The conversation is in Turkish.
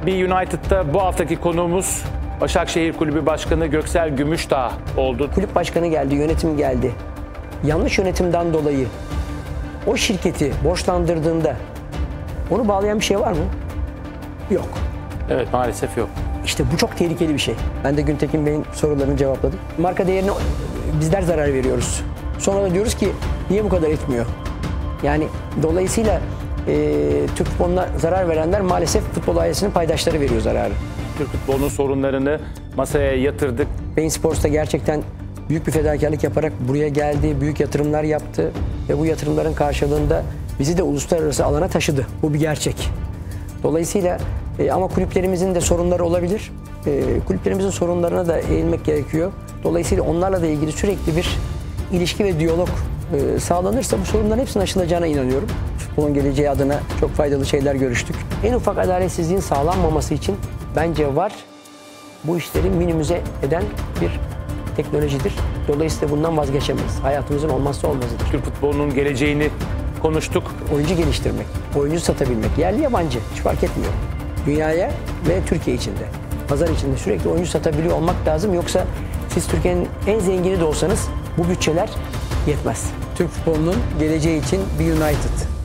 Bir United'da bu haftaki konuğumuz Başakşehir Kulübü Başkanı Göksel Gümüşdağ oldu. Kulüp başkanı geldi, yönetim geldi. Yanlış yönetimden dolayı o şirketi borçlandırdığında onu bağlayan bir şey var mı? Yok. Evet, maalesef yok. İşte bu çok tehlikeli bir şey. Ben de Güntekin Bey'in sorularını cevapladım. Marka değerine bizler zarar veriyoruz. Sonra da diyoruz ki niye bu kadar etmiyor? Yani dolayısıyla Türk futboluna zarar verenler maalesef futbol ailesinin paydaşları veriyor zararı. Türk futbolunun sorunlarını masaya yatırdık. Bein Sports da gerçekten büyük bir fedakarlık yaparak buraya geldi, büyük yatırımlar yaptı ve bu yatırımların karşılığında bizi de uluslararası alana taşıdı. Bu bir gerçek. Dolayısıyla ama kulüplerimizin de sorunları olabilir. Kulüplerimizin sorunlarına da eğilmek gerekiyor. Dolayısıyla onlarla da ilgili sürekli bir ilişki ve diyalog sağlanırsa bu sorunların hepsinin aşılacağına inanıyorum. Futbolun geleceği adına çok faydalı şeyler görüştük. En ufak adaletsizliğin sağlanmaması için bence VAR bu işleri minimize eden bir teknolojidir. Dolayısıyla bundan vazgeçemeyiz. Hayatımızın olmazsa olmazıdır. Türk futbolunun geleceğini konuştuk. Oyuncu geliştirmek, oyuncu satabilmek, yerli yabancı hiç fark etmiyor. Dünyaya ve Türkiye içinde, pazar içinde sürekli oyuncu satabiliyor olmak lazım. Yoksa siz Türkiye'nin en zengini de olsanız bu bütçeler yetmez. Türk futbolunun geleceği için bir United.